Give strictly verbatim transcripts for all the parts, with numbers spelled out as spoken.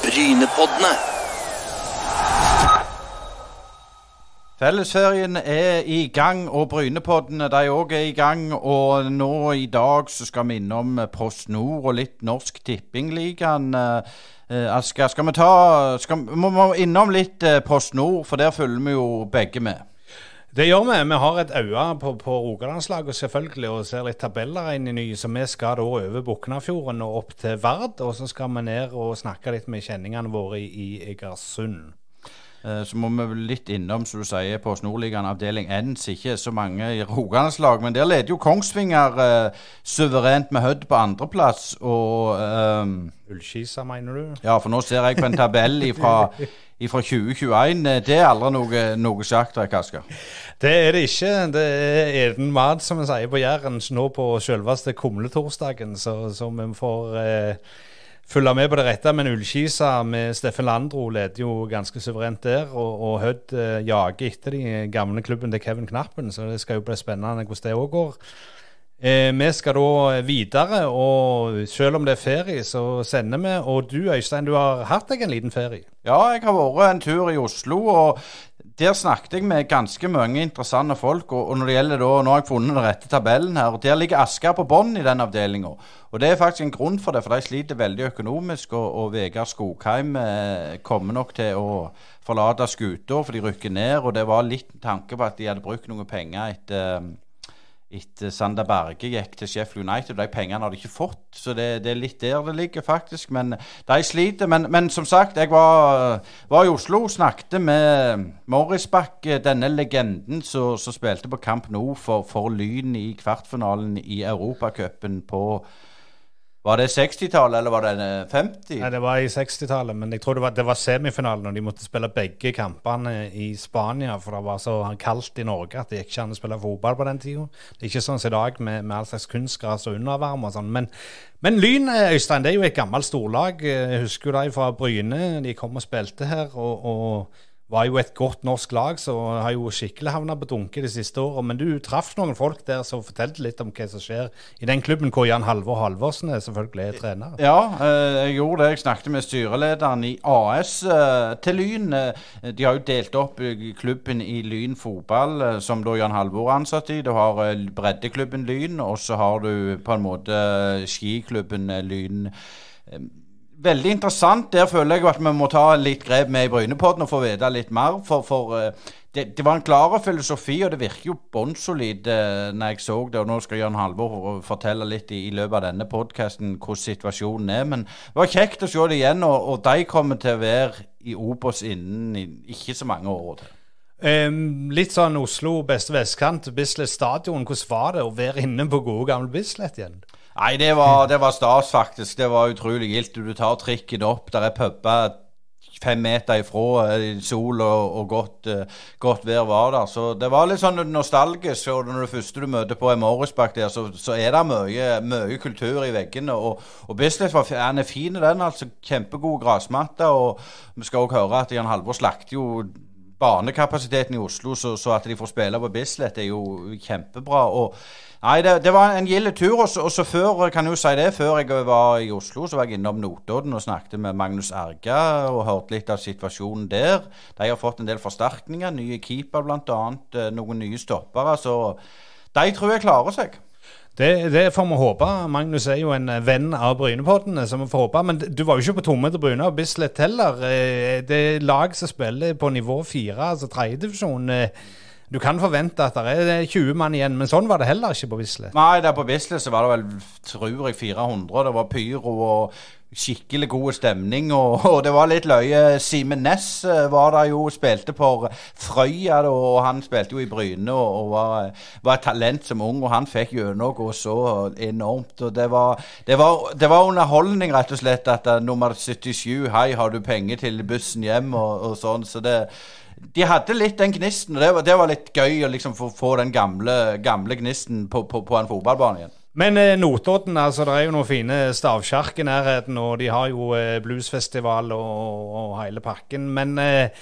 Brynepoddene. Fellesferien er i gang, og Brynepoddene de også er i gang. Og nå i dag så skal vi innom PostNord og litt Norsk Tippingligaen. Uh, Asker, skal vi ta skal, må vi innom litt uh, PostNord, for der følger vi jo begge med. Det gjør vi. Vi har et øye på, på Rogalandslaget selvfølgelig, og ser litt tabeller inn i ny, så vi skal da over Boknafjorden og opp til Vard, og så skal vi ned og snakke litt med kjenningene våre i, i Egersund. Uh, så må vi litt innom, som du sier, PostNordligaen avdeling N, ikke så mange i Rogalandslag, men der leder jo Kongsvinger uh, suverent med Hødd på andreplass, og um, Ullkisa, mener du? Ja, for nå ser jeg på en tabell ifra fra tjue tjueen. Det er aldri noe, noe sjakktrekk, Asker. Det er det ikke. Det er Eden Mad, som vi sier på Jæren, nå på selveste kumletorsdagen, så, så vi får eh, følge med på det rette. Men Ullkisa med Steffen Landro leder jo ganske suverent der, og, og Hødd eh, jager etter de gamle klubben til Kevin Knappen, så det skal jo bli spennende hvordan det også går. Eh, vi skal da videre, og selv om det er ferie, så sender vi. Og du, Øystein, du har hatt deg en liten ferie? Ja, jeg har vært en tur i Oslo, og der snakket jeg med ganske mange interessante folk. Og, og når det gjelder da, nå har jeg funnet den rette tabellen her, og der ligger Asker på bånd i den avdelingen. Og det er faktisk en grunn for det, for de sliter veldig økonomisk, og, og Vegard Skogheim eh, kommer nok til å forlate skuta, for de rykker ned, og det var litt tanke på at de hadde brukt noen penger etter etter Sander Berge gikk til Sheffield United, og de pengene har de ikke fått, så det, det er litt der det ligger faktisk, men de sliter, men, men som sagt, jeg var, var i Oslo, snakket med Morris Bach, denne legenden som spilte på Camp Nou for, for Lyn i kvartfinalen i Europacupen på, var det sekstitallet, eller var det femti? Nei, det var i sekstitallet, men jeg tror det var, det var semifinalen, og de måtte spille begge kampene i Spania, for det var så kaldt i Norge at det gikk ikke an å spille fotball på den tiden. Det er ikke sånn som i dag med, med all slags kunstgras og undervarme og sånn, men, men Lyn, Øystein, det er jo et gammelt storlag. Jeg husker jo de fra Bryne, de kom og spilte her, og, og var jo et godt norsk lag, så har jo skikkelig havnet på dunke de siste årene. Men du traff noen folk der som fortalte litt om hva som skjer i den klubben hvor Jan Halvor Halvorsen er selvfølgelig er trener. Ja, jeg gjorde det. Jeg snakket med styrelederen i A S til Lyn. De har jo delt opp klubben i Lyn fotball, som da Jan Halvor er ansatt i. Du har breddeklubben Lyn, og så har du på en måte skiklubben Lyn. Veldig interessant. Der føler jeg at vi må ta litt grep med i Brynepodden og få vite litt mer, for, for det, det var en klar filosofi, og det virker jo båndsolid eh, når jeg så det, og nå skal Jan Halvor fortelle litt i, i løpet av denne podcasten hvordan situasjonen er, men det var kjekt å se det igjen, og, og de kommer til å være i Obos innen i, ikke så mange år til. Um, litt sånn Oslo, beste vestkant, Bislett stadion, hvordan var det å være inne på gode gamle Bislett igjen? Nei, det var, det var stas faktisk. Det var utrolig gilt. Du tar trikken opp, der er pubber fem meter ifra, sol og, og godt, uh, godt vær var der. Så det var litt sånn nostalgisk, og når det første du møter på en Morrisbakk der, så, så er det mye, mye kultur i veggene. Og, og Bislett var han er fin, den, altså kjempegod grasmatte, og vi skal også høre at Jan Halvor slakter jo barnekapasiteten i Oslo, så, så at de får spille på Bislett er jo kjempebra. Og nei, det, det var en gilde tur, og så, og så før, kan jeg jo si det, før jeg var i Oslo, så var jeg innom Notodden og snakket med Magnus Erga og hørte litt av situasjonen der. De har fått en del forsterkninger, nye keeper blant annet, noen nye stoppere, så de tror jeg klarer seg. Det, det får vi håpe. Magnus er jo en venn av Brynepoddene, som vi får håpe. Men du var jo ikke på tomme til Bryne og Bislett heller. Det er lag som spiller på nivå fire, altså tredje divisjon. Du kan forvente at det er tjue mann igjen, men sånn var det heller ikke på Bislett. Nei, der på Bislett så var det vel, tror jeg, fire hundre. Det var pyro og skikkelig god stemning, og, og det var litt løye. Simen Næss var der jo, spilte på Frøya, og han spilte jo i Bryne, og, og var, var et talent som ung, og han fikk gjennom og så enormt, og det var, det var, det var underholdning rett og slett, at uh, nummer syttisju, hei, har du penger til bussen hjem, og, og sånn, så det de hadde litt den gnisten, og det var, det var litt gøy å liksom få, få den gamle, gamle gnisten på, på, på en fotballbane igjen. Men eh, Notodden, altså det er jo noen fine stavkjark i nærheten, og de har jo eh, bluesfestival og, og hele pakken, men eh,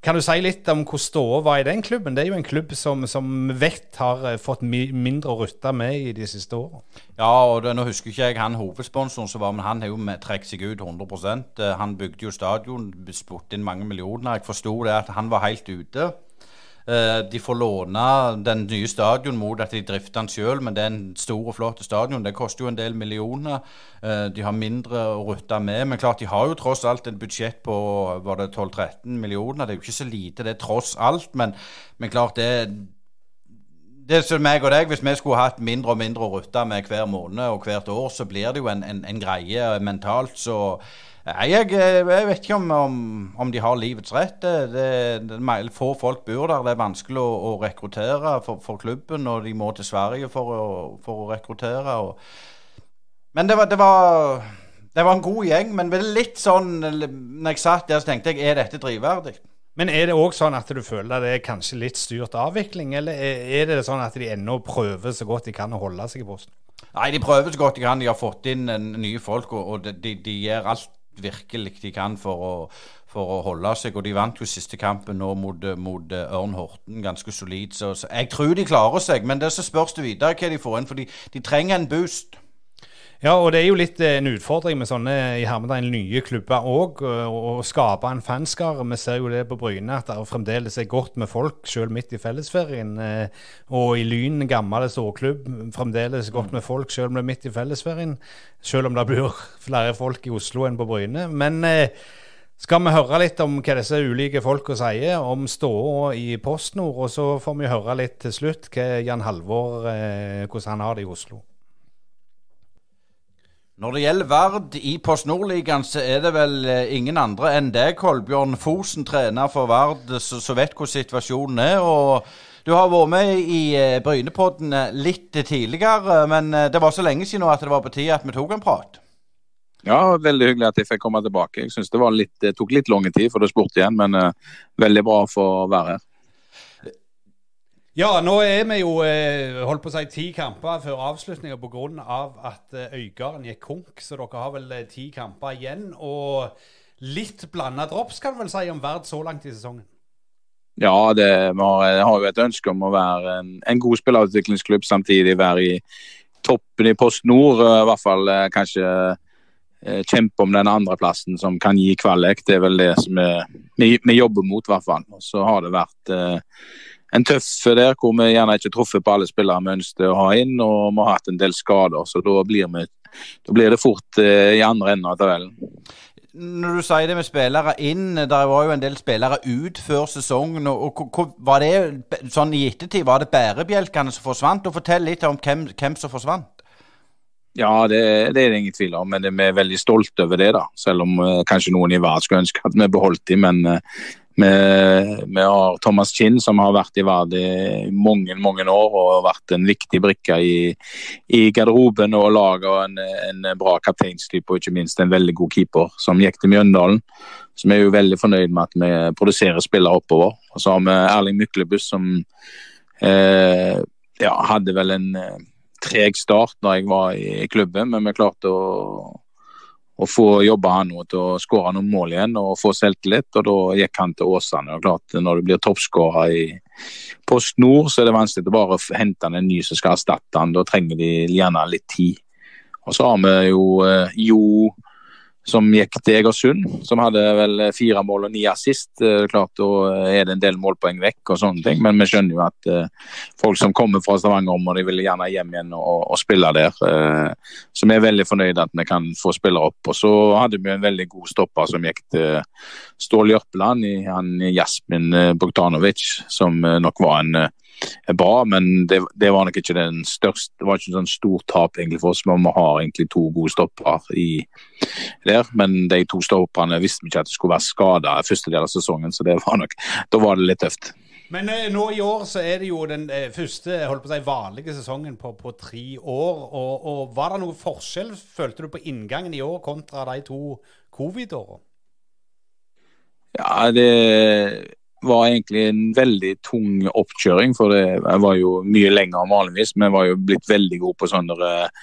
Kan du si litt om hvor ståa var i den klubben? Det er jo en klubb som, som vet har fått mi, mindre å rutte med i de siste årene. Ja, og det, nå husker ikke jeg han hovedsponsoren som var, men han har jo trekket seg ut hundre prosent. Han bygde jo stadion, spurte inn mange millioner. Jeg forstod det at han var helt ute. De får låne den nye stadion mot at de drifter den selv, men det er en stor og flott stadion. Det koster jo en del millioner. De har mindre å rutte med, men klart de har jo tross alt en budsjett på var det tolv tretten millioner. Det er jo ikke så lite, det er tross alt, men, men klart det det er som meg og deg, hvis vi skulle hatt mindre og mindre å rutte med hver måned og hvert år, så blir det jo en, en, en greie mentalt, så Jeg, jeg vet ikke om, om, om de har livets rett. Det, det, det, få folk bor der. Det er vanskelig å, å rekruttere for, for klubben, og de må til Sverige for å, for å rekruttere. Og... Men det var, det, var, det var en god gjeng, men litt sånn, når jeg satt der så tenkte jeg, er dette drivverdig? Men er det også sånn at du føler at det er kanskje litt styrt avvikling, eller er det sånn at de ennå prøver så godt de kan å holde seg i posten? Nei, de prøver så godt de kan. De har fått inn nye folk, og, og de, de gjør alt virkelig de kan for å, for å holde seg, og de vant jo siste kampen nå mot, mot Ørn Horten ganske solid, så, så jeg tror de klarer seg, men det så spørs det videre hva de får inn, for de, de trenger en boost. Ja, og det er jo litt en utfordring med sånne i Hermedal nye klubber også, å skape en fanskare. Vi ser jo det på Bryne, at det fremdeles er godt med folk, selv midt i fellesferien. Og i Lyn, gammel storklubb, fremdeles godt med folk, selv midt i fellesferien. Selv om det blir flere folk i Oslo enn på Bryne. Men skal vi høre litt om hva disse ulike folka sier om ståa i PostNord, og så får vi høre litt til slutt hva Jan Halvor, hvordan han har det i Oslo. Når det gjelder Vard i PostNord-ligaen, så er det vel ingen andre enn deg, Kolbjørn Fosen, trener for Vard, så, så vet hvor situasjonen er. Og du har vært med i Brynepodden litt tidligere, men det var så lenge siden nå at det var på tide at vi tok en prat. Ja, veldig hyggelig at jeg fikk komme tilbake. Jeg synes det, var litt, det tok litt lang tid for det spurt igjen, men uh, veldig bra for å være her. Ja, nå er vi jo eh, holdt på å si ti kamper før avslutninger på grunn av at eh, Øygarden gikk konk, så dere har vel eh, ti kamper igjen, og litt blandet drops kan vi vel si om Vard så langt i sesongen. Ja, det, vi har, jeg har jo et ønske om å være en, en god spillerutviklingsklubb, samtidig være i toppen i PostNord, i hvert fall eh, kanskje eh, kjempe om den andre plassen som kan gi kvalik. Det er vel det som er, vi, vi jobber mot i hvert fall, og så har det vært... Eh, En tøff der, hvor vi gjerne ikke truffet på alle spillere vi ønsket å ha inn, og vi har hatt en del skader, så da blir, vi, da blir det fort eh, i andre enden av tabellen. Når du sier det med spillere inn, der var jo en del spillere ut før sesongen, og, og var det sånn i ettertid, var det bærebjelkene som forsvant? Og fortell litt om hvem, hvem som forsvant. Ja, det, det er det ingen tvil om, men vi er veldig stolte over det da, selv om eh, kanskje noen i Vard skulle ønske at vi beholdt dem, men... Eh, Vi, vi har Thomas Kinn, som har vært i Vard i mange, mange år og vært en viktig brikke i, i garderoben og laget, og en, en bra kapteinstype, og ikke minst en veldig god keeper som gikk til Mjøndalen. Så vi er jo veldig fornøyd med at vi produserer spillere oppover. Og så har vi Erling Myklebus, som eh, ja, hadde vel en eh, treg start når jeg var i, i klubben, men vi klarte å og få jobbe han nå til å skåre noen mål igjen og få selvtillit, og da gikk han til Åsane. Og klart, når du blir toppskårer i PostNord, så er det vanskelig å bare hente en ny som skal erstatte han. Da trenger de gjerne litt tid. Og så har vi jo eh, Jo, som gikk til Egersund, som hadde vel fire mål og ni assist. Eh, klart, da er det en del målpoeng vekk og sånne ting, men vi skjønner jo at eh, folk som kommer fra Stavanger om, og de vil gjerne hjem igjen og, og spille der. Eh, så vi er veldig fornøyde at vi kan få spillere opp. Og så hadde vi en veldig god stopper som gikk til Stål Jørpeland, i han Jasmin Bogdanovic, som eh, nok var en er bra, men det, det var nok ikke den største, det var ikke en sånn stor tap egentlig for oss, men vi har egentlig to gode stoppere i der, men de to stopperne visste vi ikke at det skulle være skadet i første del av sesongen, så det var nok, da var det litt tøft. Men eh, nå i år så er det jo den eh, første, holdt på å si, vanlige sesongen på, på tre år, og, og var det noe forskjell, følte du på inngangen i år kontra de to covid-årene? Ja, det var egentlig en veldig tung oppkjøring, for det var jo mye lenger enn vanligvis, men var jo blitt veldig god på sånne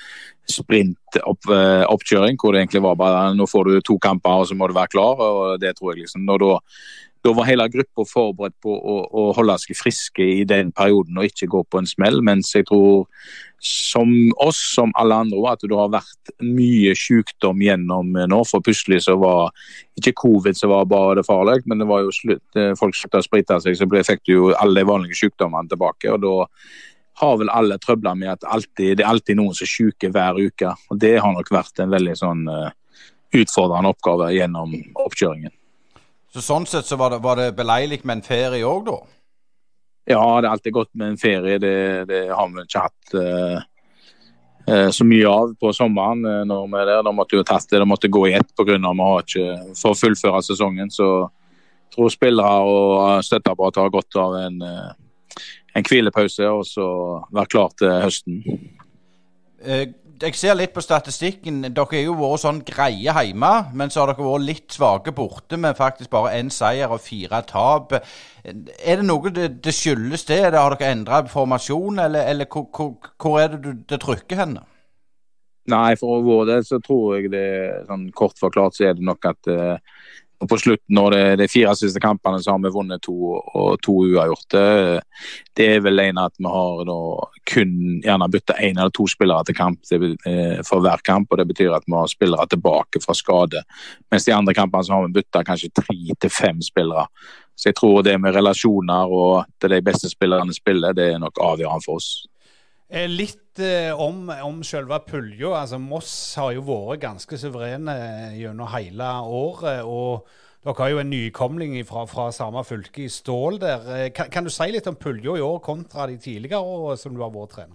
sprint-oppkjøring, hvor det egentlig var bare, nå får du to kamper, og så må du være klar, og det tror jeg liksom, når da, da var hele gruppa forberedt på å, å holde seg friske i den perioden, og ikke gå på en smell, mens jeg tror, som oss, som alle andre, at det har vært mye sykdom gjennom nå, for plutselig så var, ikke covid så var bare det farlig, men det var jo slutt, folk sluttet å sprite seg, så ble, fikk du jo alle de vanlige sykdommene tilbake, og da har vel alle trøbler med at alltid, det er alltid noen som er syke hver uke, og det har nok vært en veldig sånn uh, utfordrende oppgave gjennom oppkjøringen. Så sånn sett så var det, var det beleilig med en ferie også da? Ja, det er alltid godt med en ferie, det, det har vi ikke hatt uh, uh, så mye av på sommeren uh, når vi er der, da måtte vi tatt det, da måtte gå i ett på grunn av at vi har ikke, for å fullføre sesongen, så jeg tror spillere og støtteapparat har gått av en uh, en hvilepause, og så være klar til høsten. Jeg ser litt på statistikken. Dere er jo vært sånn greie hjemme, men så har dere vært litt svake borte, med faktisk bare en seier og fire tap. Er det noe det, det skyldes det? Har dere endret formasjon, eller, eller hvor, hvor, hvor er det det trykker henne? Nei, for vår del så tror jeg det, sånn kort forklart, så er det nok at og på slutten, når det, de fire siste kampene, så har vi vunnet to og to uavgjort. Det, det er vel en at vi har da, kun gjerne byttet en eller to spillere til kamp det, for hver kamp, og det betyr at vi har spillere tilbake fra skade. Mens de andre kampene så har vi byttet kanskje tre til fem spillere. Så jeg tror det med relasjoner og at de beste spillerne spiller, det er nok avgjørende for oss. Litt eh, om, om selve pulja, altså Moss har jo vært ganske suverene gjennom hele året, og dere har jo en nykomling fra, fra samme fylke i Stål der. Kan, kan du si litt om pulja i år kontra de tidligere år som du har vært trener?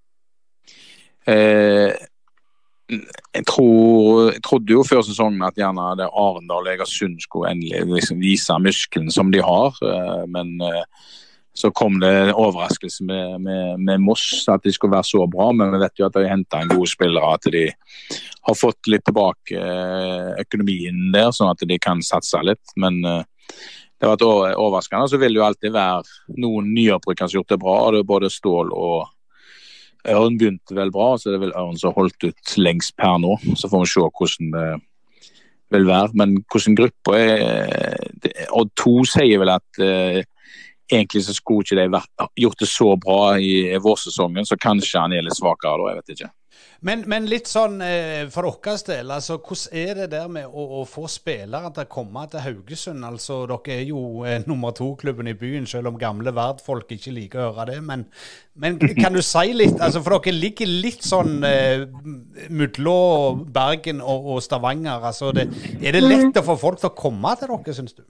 Eh, jeg, tror, jeg trodde jo før sesongen at gjerne det Arendal og Egersund skulle endelig liksom vise muskelen som de har, eh, men eh, så kom det en overraskelse med, med, med Moss at de skulle være så bra, men vi vet jo at de hentet en god spiller, at de har fått litt tilbake økonomien der, sånn at de kan satse litt, men det har vært overraskende, så vil det jo alltid være noen nyopprykk som har gjort det bra, og det er både Stål og Ørn begynte vel bra, så det er vel Ørn som har holdt ut lengst per nå, så får vi se hvordan det vil være, men hvordan gruppa er, og to sier vel at egentlig så skulle ikke de vært, gjort det så bra i vårsesongen, så kanskje han er litt svakere da, jeg vet ikke. Men, men litt sånn, for deres del, altså, hvordan er det der med å, å få spillere til å komme til Haugesund? Altså, dere er jo eh, nummer to-klubben i byen, selv om gamle verdfolk ikke liker å høre det, men, men kan du si litt, altså, for dere ligger litt sånn eh, mellom Bergen og, og Stavanger, altså, det, er det lett å få folk til å komme til dere, synes du?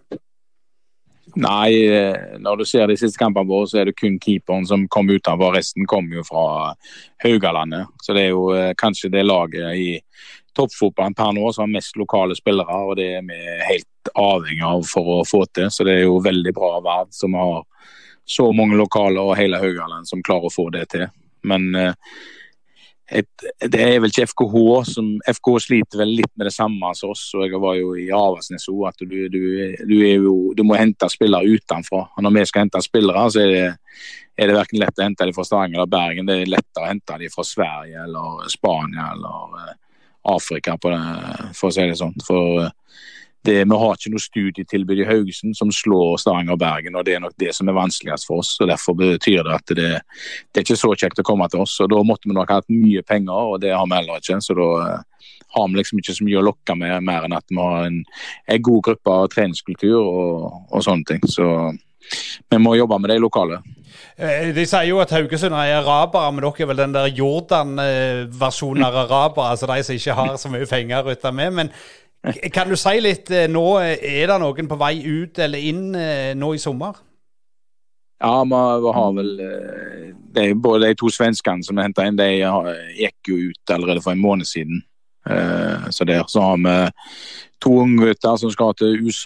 Nei, når du ser de siste kampene våre, så er det kun keeperen som kom ut av, og resten kom jo fra Haugalandet. Så det er jo kanskje det laget i toppfotballen per nå som har mest lokale spillere, og det er vi helt avhengig av for å få til. Så det er jo veldig bra verd som har så mange lokale og hele Haugaland som klarer å få det til. Men et, det er vel ikke F K H som F K H sliter vel litt med det samme som oss, og jeg var jo i Avaldsnes at du, du, du, er jo, du må hente spillere utenfra, og når vi skal hente spillere så er det, er det hverken lett å hente dem fra Stavanger eller Bergen, det er lettere å hente dem fra Sverige eller Spania eller Afrika på det, for å si det sånn, for det, vi har ikke noe studietilbud i Haugesund som slår Stavanger og Bergen, og det er nok det som er vanskeligst for oss, og derfor betyr det at det, det er ikke så kjekt å komme til oss, og da måtte vi nok ha hatt mye penger, og det har vi heller ikke, så da har vi liksom ikke så mye å lokke med mer enn at vi har en, en god gruppe av treningskultur og, og sånne ting, så vi må jobbe med de lokale. De sier jo at Haugesund er arabere, men dere er vel den der Jordan-versjonen av arabere, altså de som ikke har så mye penger ute med, men kan du si litt, nå er det noen på vei ut eller inn nå i sommer? Ja, vi har vel det er både de to svenskene som vi hentet inn, de gikk jo ut allerede for en måned siden, så der så har vi to unggutter som skal til U S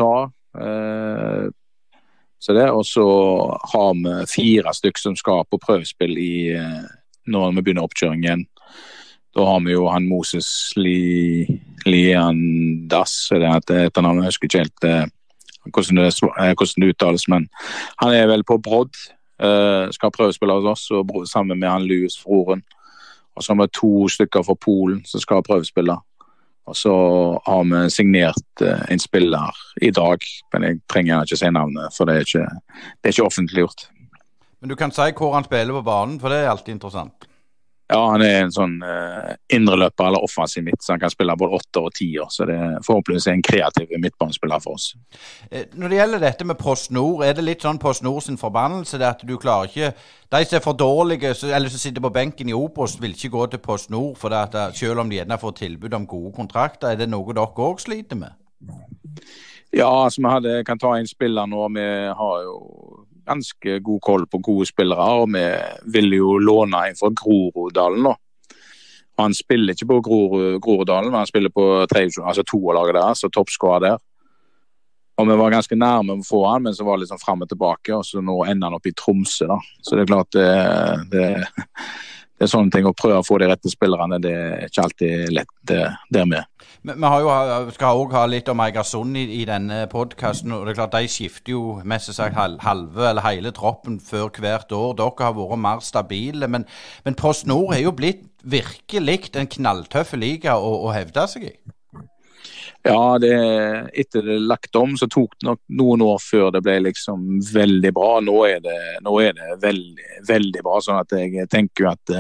A, så det, og så har vi fire stykker som skal på prøvespill i, når vi begynner oppkjøring igjen. Da har vi jo han Moses Li, Liandas, det er et navn, jeg husker ikke helt eh, hvordan, det, hvordan det uttales, men han er vel på Brodd, eh, skal prøvespille hos oss, og sammen med han Louis Froren. Og så har vi to stykker fra Polen som skal prøvespille. Og så har vi signert uh, en spiller i dag, men jeg trenger ikke si navnet, for det er ikke, det er ikke offentliggjort. Men du kan si hvor han spiller på banen, for det er alltid interessant. Ja, han er en sånn uh, indreløper eller offensiv midt, så han kan spille både åtte og ti år, så det er forhåpentligvis en kreativ midtbanespiller for oss. Når det gjelder dette med PostNord, er det litt sånn PostNord sin forbannelse, det at du klarer ikke, de som er for dårlige, eller som sitter på benken i Obos, vil ikke gå til PostNord, for det at selv om de gjerne får tilbud om gode kontrakter, er det noe dere også sliter med? Ja, altså vi hadde, kan ta en spiller nå, vi har jo ganske god koll på gode spillere, og vi vil jo låne en fra Groruddalen nå. Og han spiller ikke på Gror Groruddalen, men han spiller på tre, altså to-laget der, så toppskårer der. Og vi var ganske nærme å få han, men så var det litt sånn frem og tilbake, og så nå ender han opp i Tromsø da. Så det er klart, det, det, det er sånne ting å prøve å få de rette spillerne, det er ikke alltid lett det, det med. Vi har jo, skal også ha litt om Eigersund i, i denne podcasten, og det er klart de skifter jo mest sagt halve eller hele troppen før hvert år. Dere har vært mer stabile, men, men PostNord er jo blitt virkelig en knalltøff liga å, å hevde seg i. Ja, det, etter det lagt om, så tok det nok noen år før det ble liksom veldig bra. Nå er det, nå er det veldig, veldig bra, sånn at jeg tenker at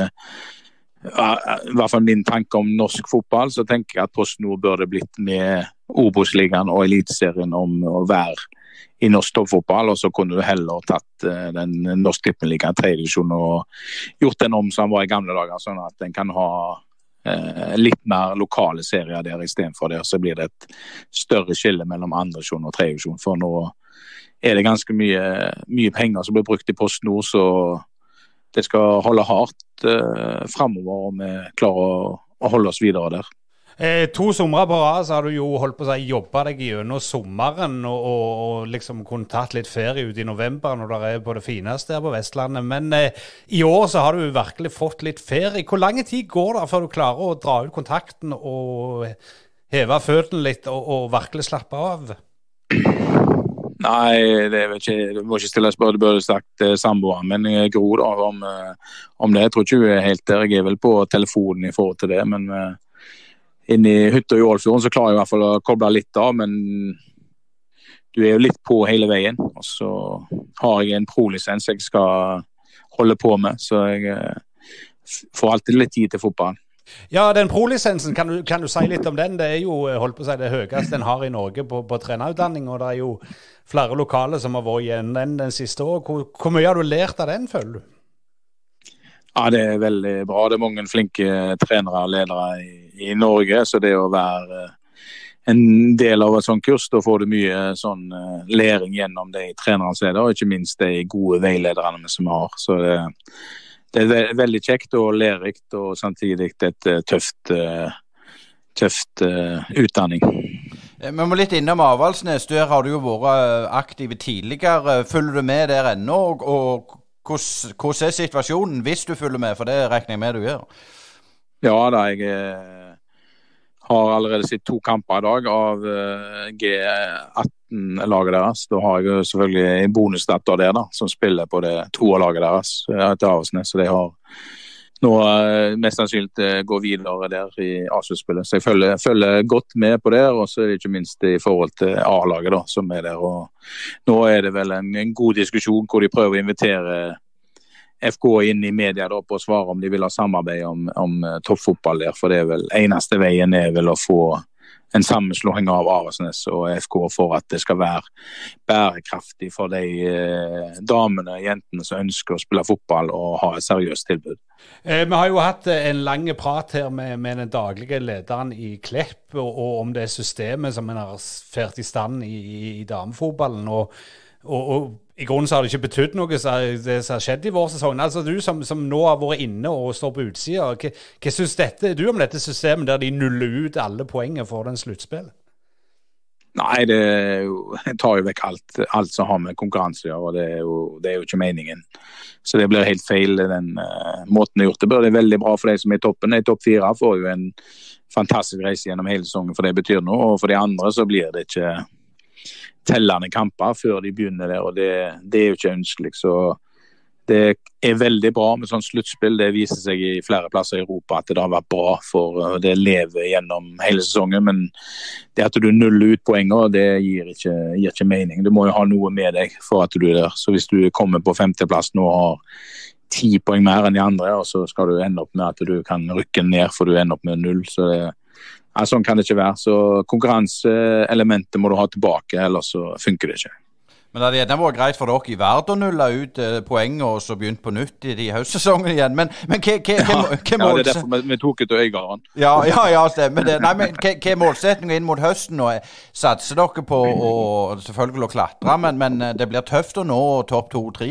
i hvert fall min tanke om norsk fotball, så tenker jeg at PostNord burde blitt med Obos-ligaen og Eliteserien om å være i norsk toppfotball, og så kunne du heller tatt den norsk tippeligaen tredje divisjon og gjort den om som var i gamle dager, sånn at den kan ha eh, litt mer lokale serier der i stedet for det, så blir det et større skille mellom andre divisjon og tredje divisjon, for nå er det ganske mye, mye penger som blir brukt i PostNord, så det skal holde hardt eh, fremover om vi klarer å, å holde oss videre der. Eh, to somre på rad så har du jo holdt på å si jobba deg gjennom sommeren og, og, og liksom kunne tatt litt ferie ut i november når det er på det fineste her på Vestlandet. Men eh, i år så har du virkelig fått litt ferie. Hvor lang tid går det før du klarer å dra ut kontakten og heve føttene litt og, og virkelig slappe av? Nei, det er ikke, du må ikke stille spørsmål, du burde sagt eh, samboeren, men jeg Gro da, om, om det. Jeg tror ikke hun er helt der, jeg er vel på telefonen i forhold til det, men eh, inne i hytta i Ålfjorden så klarer jeg i hvert fall å koble litt av, men du er jo litt på hele veien, og så har jeg en pro-lisens jeg skal holde på med, så jeg eh, får alltid litt tid til fotball. Ja, den pro-lisensen, kan du, kan du si litt om den? Det er jo, holdt på å si, det høyeste den har i Norge på, på trenerutdanning, og det er jo flere lokale som har vært igjen den, den siste år. Hvor, hvor mye har du lært av den, føler du? Ja, det er veldig bra. Det er mange flinke trenere og ledere i, i Norge, så det å være en del av et sånt kurs, da får du mye sånn læring gjennom de trenerne som er der, og ikke minst de gode veilederne som vi har. Så det Det er veldig kjekt og lærerikt, og samtidig et tøft, tøft uh, utdanning. Vi må litt innom Avaldsnes. Der har du jo vært aktiv tidligere. Følger du med der ennå? Og, og hvordan, hvordan er situasjonen hvis du følger med? For det regner jeg med du gjør. Ja, da jeg uh, har allerede sett to kamper i dag av uh, G atten-laget deres. Da har jeg jo selvfølgelig en bonusdatter der da, som spiller på det to-laget deres til Avaldsnes, så de har nå uh, mest sannsynlig uh, går videre der i A-spillet. Så jeg følger, følger godt med på det, og så er det ikke minst i forhold til A-laget da, som er der. Og nå er det vel en, en god diskusjon hvor de prøver å invitere F K inn i media da, på å svare om de vil ha samarbeid om, om uh, toppfotball der, for det er vel eneste veien er vel å få en sammenslåing av Avaldsnes og F K for at det skal være bærekraftig for de eh, damene og jentene som ønsker å spille fotball og ha et seriøst tilbud. Eh, vi har jo hatt en lang prat her med, med den daglige lederen i Klepp og, og om det systemet som en har ført i stand i, i, i damefotballen, og, og, og i grunnen så har det ikke betydd noe så, det som har skjedd i vår sesong. Altså du som, som nå har vært inne og står på utsida, hva, hva synes dette, du om dette systemet der de nuller ut alle poenger for den sluttspillet? Nei, det, jo, det tar jo vekk alt, alt som har med konkurranse å gjøre, og det er, jo, det er jo ikke meningen. Så det blir helt feil den uh, måten det er gjort. Det blir det veldig bra for de som er i toppen. De topp fire får jo en fantastisk reise gjennom hele sesongen, for det betyr noe, og for de andre så blir det ikke tellende kamper før de begynner der, og det, det er jo ikke ønskelig. Så det er veldig bra med sånn sluttspill. Det viser seg i flere plasser i Europa at det har vært bra, for det lever gjennom hele sesongen. Men det at du nuller ut poenger, det gir ikke, gir ikke mening. Du må jo ha noe med deg for at du er der. Så hvis du kommer på femteplass nå og har ti poeng mer enn de andre, og så skal du ende opp med at du kan rykke ned for du ender opp med null. Så det, ja, sånn kan det ikke være. Så konkurranseelementet må du ha tilbake, ellers så funker det ikke. Men det hadde gjerne vært greit for dere i verden å nulle ut eh, poenger og så begynt på nytt i de høstsesongene igjen. Men hva er målsetningen? Ja, det er derfor vi, vi tok ut Øygarden. Ja, ja, ja, stemmer det. Nei, men hva er målsetningen inn mot høsten nå? Satser dere på å selvfølgelig å klatre, men, men det blir tøft å nå topp to tre?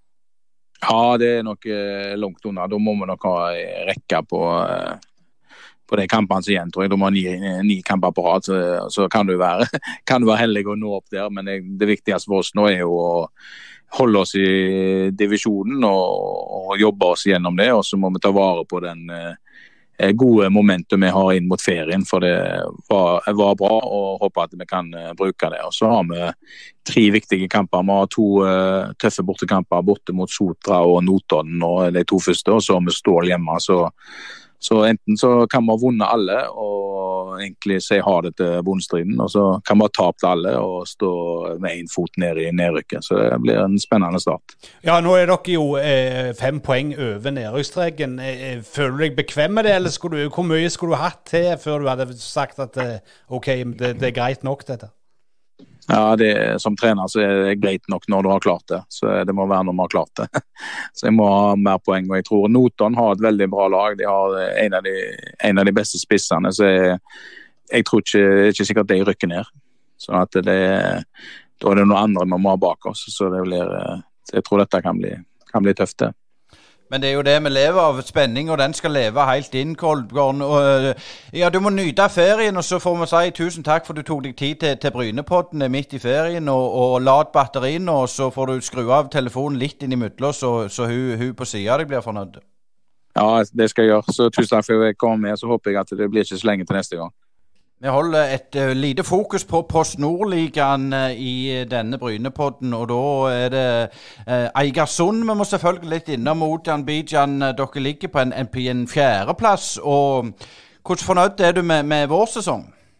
Ja, det er nok eh, langt unna. Da må vi nok ha rekka på... Eh, på de kampene som igjen, tror jeg. De har ni, ni kamper på rad, så, så kan du være, kan du være heldig å nå opp der. Men det, det viktigste for oss nå er jo å holde oss i divisjonen og, og jobbe oss gjennom det. Og så må vi ta vare på den eh, gode momentum vi har inn mot ferien, for det var, var bra, og håper at vi kan eh, bruke det. Og så har vi tre viktige kamper. Vi har to eh, tøffe bortekamper borte mot Sotra og Notodden, og de to første, og så har vi Stål hjemme, så Så enten så kan man vunne alle og egentlig si ha det til bondstriden, og så kan man ta opp til alle og stå med en fot ned i nedrykket. Så det blir en spennende start. Ja, nå er dere jo eh, fem poeng over nedrykkstreken. Eh, føler du deg bekvem med det, eller skulle du, hvor mye skulle du hatt til før du hadde sagt at eh, ok, det, det er greit nok dette? Ja, det, som trener så er det greit nok når du har klart det. Så det må være når man har klart det. Så jeg må ha mer poeng. Og jeg tror Notodden har et veldig bra lag. De har en av de, en av de beste spissene. Så jeg, jeg tror ikke, ikke sikkert de rykker ned. Så at det, da er det noen andre man må ha bak oss. Så det blir, jeg tror dette kan bli, kan bli tøft det. Men det er jo det vi lever av, spenning, og den skal leve helt inn, Kolbjørn. Og, ja, du må nyte ferien, og så får vi si tusen takk for at du tok deg tid til, til Brynepodden midt i ferien, og, og lad batterien, og så får du skru av telefonen litt inn i midten, så, så hun, hun på siden av deg blir fornøyd. Ja, det skal jeg gjøre. Så tusen takk for at jeg kom med, så håper jeg at det blir ikke så lenge til neste gang. Vi holder et uh, lite fokus på Post Nord-ligaen uh, i denne Brynepodden, og da er det uh, Eigersund. Vi må selvfølgelig litt innom Modian Bijan. Dere ligger på en, en, en fjerdeplass, og hvordan fornøyd er du med, med vår sesong?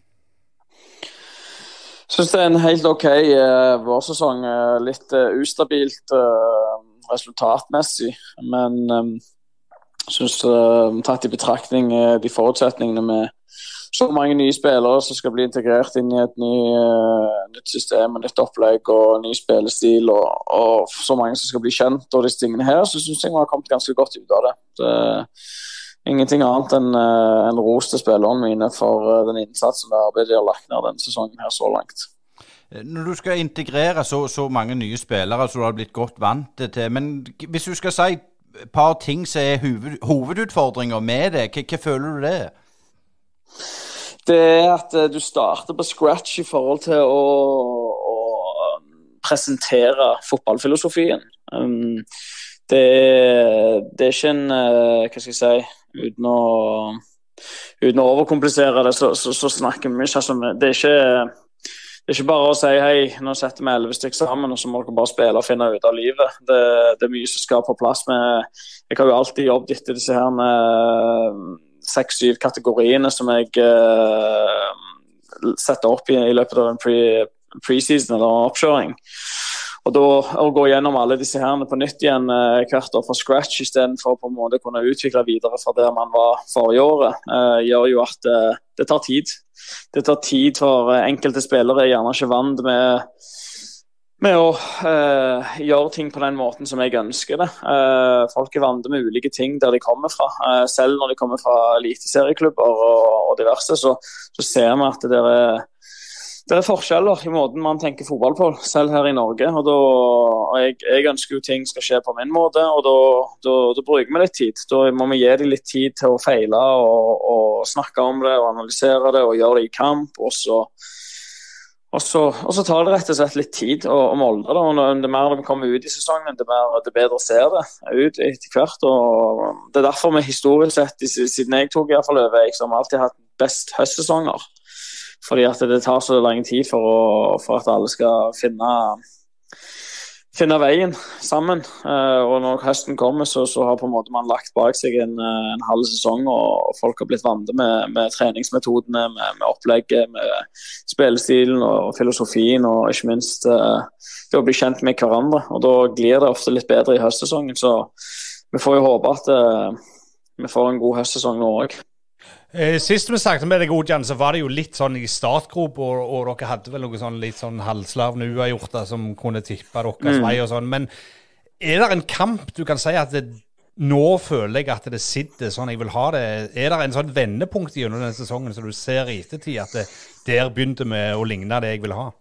Jeg synes det er en helt ok uh, vår sesong. Uh, litt uh, ustabilt uh, resultatmessig, men um, jeg synes uh, tatt i betraktning uh, de forutsetningene med så mange nye spillere som skal bli integrert inn i et ny, uh, nytt system, nytt opplegg og ny spillestil, og, og så mange som skal bli kjent og disse tingene her, så synes jeg vi har kommet ganske godt ut av det. Det er ingenting annet enn uh, en ros til spillerne mine for uh, den innsatsen og arbeidet de har lagt ned denne sesongen her så langt. Når du skal integrere så, så mange nye spillere som du har blitt godt vant til, men hvis du skal si et par ting som er hoved, hovedutfordringer med det, hva, hva føler du det er? Det er at uh, du starter på scratch i forhold til å, å presentere fotballfilosofien. Um, det, det er ikke en, uh, hva skal jeg si, uten å, uten å overkomplisere det, så, så, så snakker vi ikke som, det er ikke, det er ikke bare å si, hei, nå setter vi elleve stykker sammen, og så må dere bare spille og finne ut av livet. Det, det er mye som skal på plass med, jeg har jo alltid jobbet etter disse her med seks-syv kategoriene som jeg uh, setter opp i, i løpet av en pre, pre-season eller oppkjøring. Og da å gå gjennom alle disse herene på nytt igjen uh, hvert år fra scratch i stedet for på en måte kunne utvikle videre fra der man var forrige året, uh, gjør jo at uh, det tar tid. Det tar tid for uh, enkelte spillere, gjerne ikke vant med med å uh, gjøre ting på den måten som jeg ønsker det. Uh, folk er vant med ulike ting der de kommer fra. Uh, selv når de kommer fra eliteserieklubber og, og diverse, så, så ser vi at det er, det er forskjeller i måten man tenker fotball på, selv her i Norge. Og, da, og jeg, jeg ønsker jo ting skal skje på min måte, og da, da, da bruker vi litt tid. Da må vi gi dem litt tid til å feile og, og snakke om det og analysere det og gjøre det i kamp, og så Og så, og så tar det rett og slett litt tid å, å måle det. Og det mer det kommer ut i sesongen, det, mer, det bedre ser det ut etter hvert. Og det er derfor vi historisk sett, siden jeg tok i hvert fall over, jeg som alltid har hatt best høstsesonger. Fordi at det tar så lang tid for, å, for at alle skal finne, finne veien sammen. Uh, og når høsten kommer, så, så har på en måte man lagt bak seg en, en halv sesong, og folk har blitt vant med, med treningsmetodene, med, med opplegget, med spillestilen og filosofien, og ikke minst uh, det å bli kjent med hverandre. Og da glir det ofte litt bedre i høstsesongen, så vi får jo håpe at uh, vi får en god høstsesong nå også. Sist vi snakket med deg, Odjan, så var det jo litt sånn i startgrop, og, og dere hadde vel noe sånn litt sånn halvslavne uavgjorte som kunne tippe deres mm. vei og sånn. Men er det en kamp du kan si at det, nå føler jeg at det sitter sånn jeg vil ha det? Er det en sånn vendepunkt gjennom denne sesongen så du ser i ettertid at det der begynte med å ligne det jeg vil ha?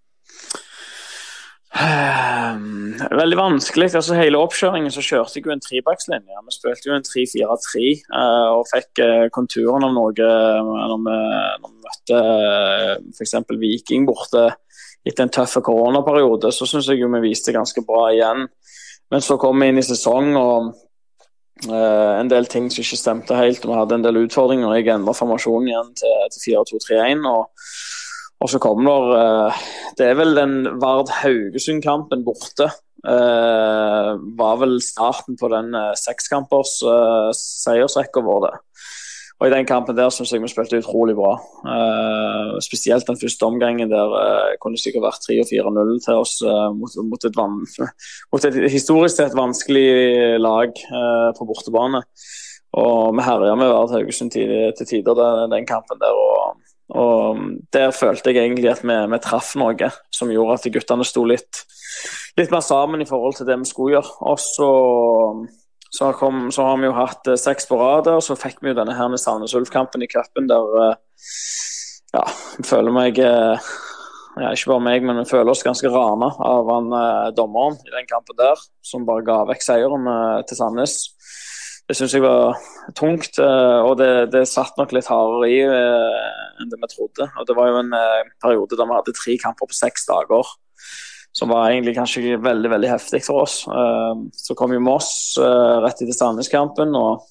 Um, veldig vanskelig. Altså, hele oppkjøringen så kjørte jeg jo en trebackslinje. Vi spilte jo en tre fire tre uh, og fikk uh, konturen av noe uh, når, vi, når vi møtte uh, for eksempel Viking borte etter en tøff koronaperiode. Så synes jeg jo vi viste ganske bra igjen. Men så kom vi inn i sesong og uh, en del ting som ikke stemte helt. Vi hadde en del utfordringer. Jeg endret formasjonen igjen til, til fire to tre én, og Og så kommer det, det er vel den Vard Haugesund-kampen borte, eh, var vel starten på den sekskampers eh, seiersrekka vår det. Og i den kampen der synes jeg vi spilte utrolig bra. Eh, spesielt den første omgangen der eh, kunne det sikkert vært tre og fire null til oss eh, mot, mot, et van, mot et historisk sett vanskelig lag eh, på bortebane. Og vi herret med Vard Haugesund til, til tider den, den kampen der, og Og der følte jeg egentlig at vi, vi traff noe som gjorde at guttene sto litt, litt mer sammen i forhold til det vi skulle gjøre. Og så, så, kom, så har vi jo hatt seks på rad, og så fikk vi jo denne her med Sandnes Ulf-kampen i cupen der ja, vi føler meg ja, ikke bare meg, men vi føler oss ganske rana av han dommeren i den kampen der, som bare ga vekk seieren til Sandnes. Det synes jeg var tungt, og det, det satt nok litt hardere i enn det vi trodde. Og det var jo en periode der vi hadde tre kamper på seks dager, som var egentlig kanskje veldig, veldig heftig for oss. Så kom jo Moss rett etter Sandnes-kampen, og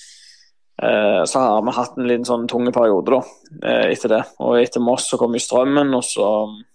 så har vi hatt en liten sånn tunge periode da, etter det. Og etter Moss så kom jo Strømmen, og så...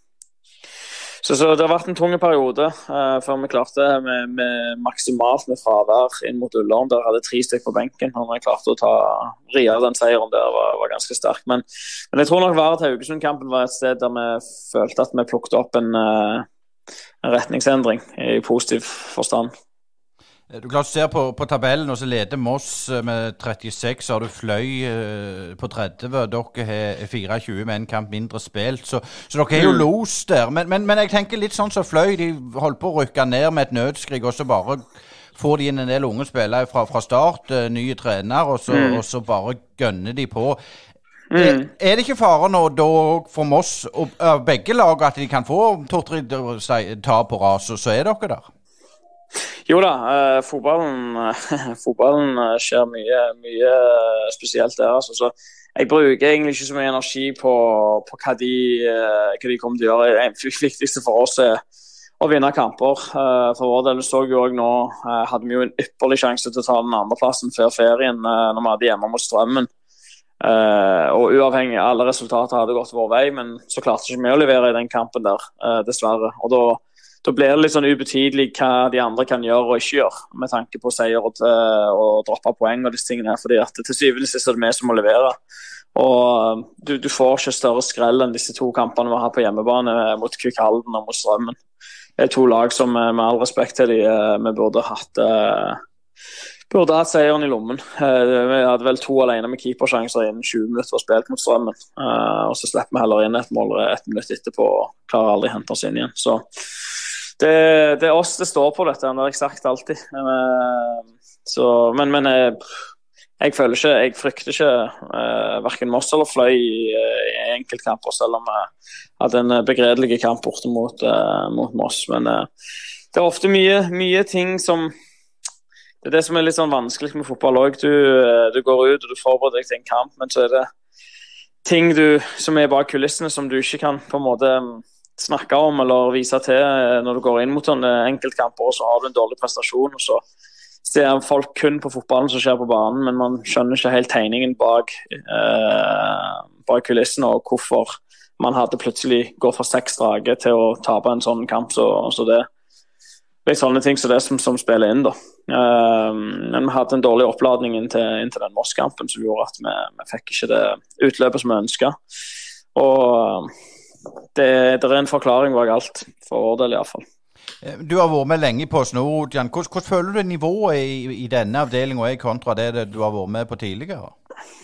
Så, så det har vært en tunge periode uh, før vi klarte med, med maksimalt med fravær inn mot Ullern. Der hadde tre stykker på benken, og vi klarte å ta ria den seieren der var, var ganske sterk. Men, men jeg tror nok Vard Haugesund-kampen var et sted der vi følte at vi plukket opp en, uh, en retningsendring i positiv forstand. Du klart ser på, på tabellen, og så leder Moss med trettiseks, så har du Fløy eh, på tretti, dere har fireogtjue med en kamp mindre spilt, så, så dere er jo los der. Men, men, men jeg tenker litt sånn som Fløy, de holdt på å rykke ned med et nødskrig, og så bare får de inn en del unge spillere fra, fra start, eh, nye trener, og så, mm. og så bare gønner de på. Mm. Er, er det ikke fare nå da for Moss og uh, begge lag at de kan få to-tre ta på ras, så, så er dere der? Jo da, eh, fotballen, eh, fotballen skjer mye, mye spesielt der. Altså. Så jeg bruker egentlig ikke så mye energi på, på hva, de, eh, hva de kommer til å gjøre. Det viktigste for oss er å vinne kamper. Eh, for vår del så jo også nå, eh, hadde vi jo en ypperlig sjanse til å ta den andre plassen før ferien eh, når vi hadde hjemme mot Strømmen. Eh, og uavhengig av alle resultater hadde gått vår vei, men så klarte ikke vi å levere i den kampen der, eh, dessverre. Og da Da blir det litt sånn ubetydelig hva de andre kan gjøre og ikke gjøre, med tanke på seier og, og droppe poeng og disse tingene her, fordi at til syvende og sist er det vi som må levere. Og du, du får ikke større skrell enn disse to kampene vi har på hjemmebane mot Kvikhalden og mot Strømmen. Det er to lag som med all respekt til de, vi burde hatt, burde hatt seieren i lommen. Vi hadde vel to alene med keepersjanser innen tjue minutter og spilt mot Strømmen, og så slipper vi heller inn et mål et minutt etterpå og klarer aldri å hente oss inn igjen. Så Det, det er oss det står på dette, det har jeg sagt alltid. Så, men men jeg, jeg føler ikke, jeg frykter ikke uh, hverken Moss eller Fløy i, i enkeltkamper, selv om jeg hadde en begredelig kamp borte mot, uh, mot Moss. Men uh, det er ofte mye, mye ting som, det er det som er litt sånn vanskelig med fotball også. Du, uh, du går ut og du forbereder deg til en kamp, men så er det ting du, som er bak kulissene som du ikke kan på en måte snakke om eller vise til når du går inn mot sånne enkeltkamper, og så har du en dårlig prestasjon, og så ser folk kun på fotballen som skjer på banen, men man skjønner ikke helt tegningen bak, eh, bak kulissene, og hvorfor man hadde plutselig gått fra seks drage til å tape en sånn kamp så, så det. litt sånne ting som det som, som spiller inn da. Uh, men vi hadde en dårlig oppladning inn til, inn til den Moss-kampen som gjorde at vi, vi fikk ikke det utløpet som vi ønsket. Og det, det er en forklaring bak alt, for vår del i hvert fall. Du har vært med lenge på Snor, Jan. Hvordan, hvordan føler du nivået i, i denne avdelingen og kontra det, det du har vært med på tidligere?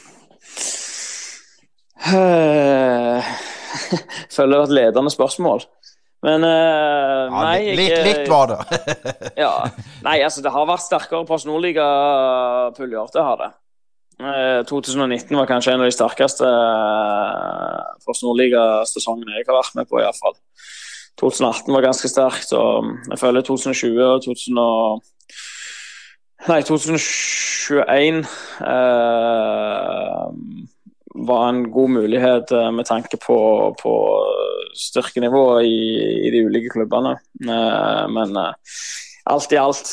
Uh, føler det var et ledende spørsmål. Men uh, ja, nei litt, ikke, litt var det. ja, nei, altså det har vært sterkere på Nordliga-puljer, det har det. uh, tjue nitten var kanskje en av de sterkeste uh, på Nordliga-sesongene jeg har vært med på i hvert fall. tjue atten var ganske sterkt, og jeg føler tjue tjue og tjue nei, tjue tjueen uh, var en god mulighet med tanke på, på styrkenivået i, i de ulike klubbene. Men alt i alt,